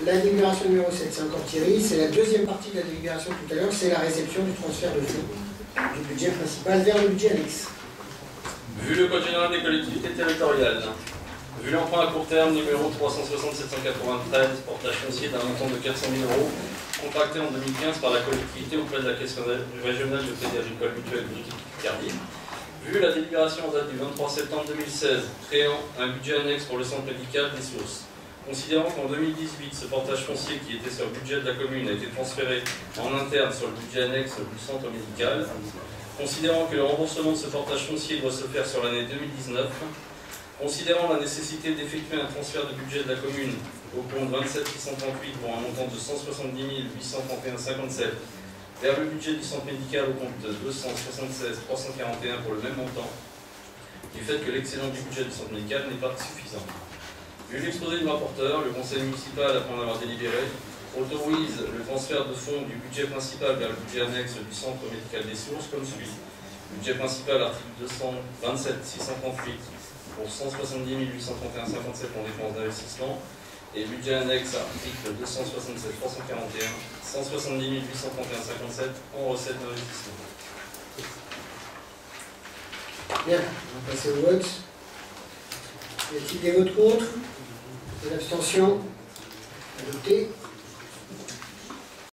la délibération numéro 7, c'est encore Thierry. C'est la deuxième partie de la délibération tout à l'heure, c'est la réception du transfert de fonds du budget principal vers le budget annexe. Vu le Code général des collectivités territoriales, vu l'emprunt à court terme numéro 360-793, portage foncier d'un montant de 400 000 €, contracté en 2015 par la collectivité auprès de la Caisse régionale de crédit agricole mutuel Picardie. Vu la délibération en date du 23 septembre 2016, créant un budget annexe pour le centre médical des sources. Considérant qu'en 2018, ce portage foncier qui était sur le budget de la commune a été transféré en interne sur le budget annexe du centre médical. Considérant que le remboursement de ce portage foncier doit se faire sur l'année 2019. Considérant la nécessité d'effectuer un transfert de budget de la commune au compte 27 638 pour un montant de 170 831,57 vers le budget du centre médical au compte de 276 341 pour le même montant, du fait que l'excédent du budget du centre médical n'est pas suffisant. Vu l'exposé du rapporteur, le conseil municipal, après en avoir délibéré, autorise le transfert de fonds du budget principal vers le budget annexe du centre médical des sources comme suit. Budget principal, article 227 638 pour 170 831,57 en dépenses d'investissement et budget annexe, article 267 341 170 831,57 en recettes d'investissement. Bien, on va passer au vote. Y a-t-il des votes contre? Des abstentions? Adopté.